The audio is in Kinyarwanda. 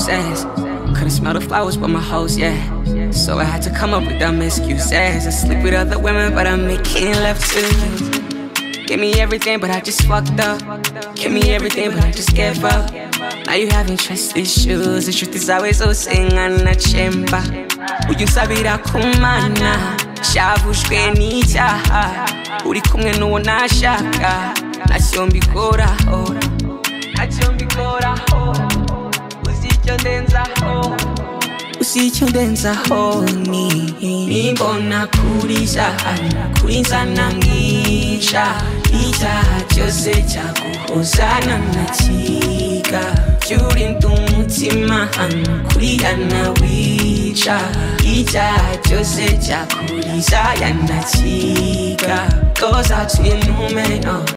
roses. Couldn't smell the flowers but my hoes, yeah. So I had to come up with dumb excuses. I sleep with other women but I'm making love to you. Give me everything but I just fucked up. Give me everything but I just gave up. Now you having trust issues. The truth is always usingana chemba. Uyunsabira kumana shavushwe n'icyaha. Uri kumwe n'uwo nashaka. Ntacyo mbikoraho, ntacyo mbikoraho. Uzi icyo ndenzaho nimbona kuri jahana kuri nzana mwisha. Icyaha cyose cyaguhozana nakiga. Cyurinda umutima hano kuri yana wica. Icyaha cyose cyakuriza yanakiga. Goes out to your numero.